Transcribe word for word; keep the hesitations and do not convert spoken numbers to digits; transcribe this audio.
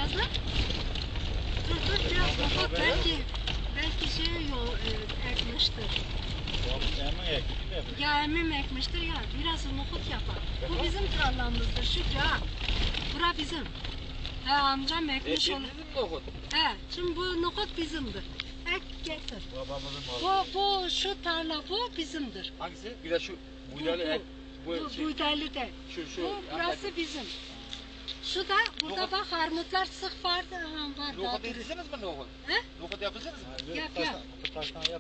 fazla. Dur dur biraz nohut belki belki şey yol e, ekmiştir. Ya emmim ekmiştir ya biraz nohut yapar. Bu bizim tarlamızdır Şükrü ha. Bura bizim. He amcam ekmiş olur. nohut. He şimdi bu nohut bizimdir. Ek getir. Bu bu şu tarla bu bizimdir. Hangisi? Bir de şu Bu buğdaylı ek. bu, Bu bu şey, buğdaylı de. şu şu. Bu burası bizim. Şu da burada Nohut. bak armutlar sık vardı. Ha, var daha Nohut duruyor. yediniz mi nohut? He? Nohut yapacağız mı? Yap yap.